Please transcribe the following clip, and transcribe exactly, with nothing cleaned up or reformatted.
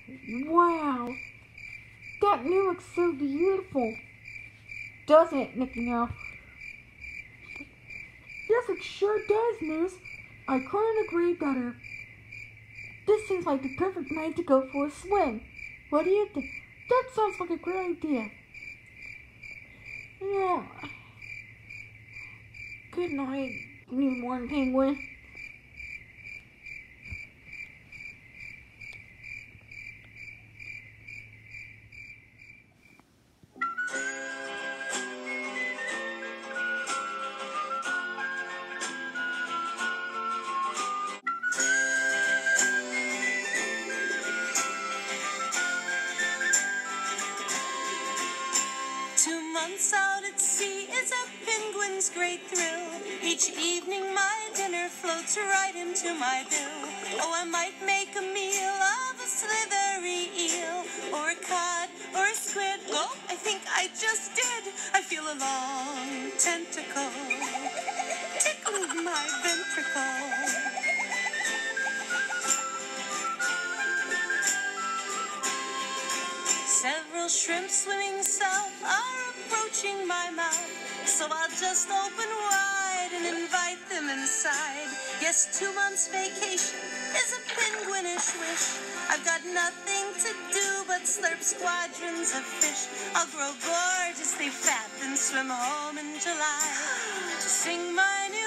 Wow, that new looks so beautiful, doesn't it, Nicky Now? Yes, it sure does, Moose. I couldn't agree better. This seems like the perfect night to go for a swim. What do you think? That sounds like a great idea. Yeah. Good night, newborn penguin. Two months out at sea is a penguin's great thrill. Each evening my dinner floats right into my bill. Oh, I might make a meal of a slithery eel, or a cod, or a squid. Oh, I think I just did. I feel a long tentacle tickling my ventricle. Several shrimp swimming south are approaching my mouth, so I'll just open wide and invite them inside. Yes, two months vacation is a penguinish wish. I've got nothing to do but slurp squadrons of fish. I'll grow gorgeously fat, then swim home in July to sing my new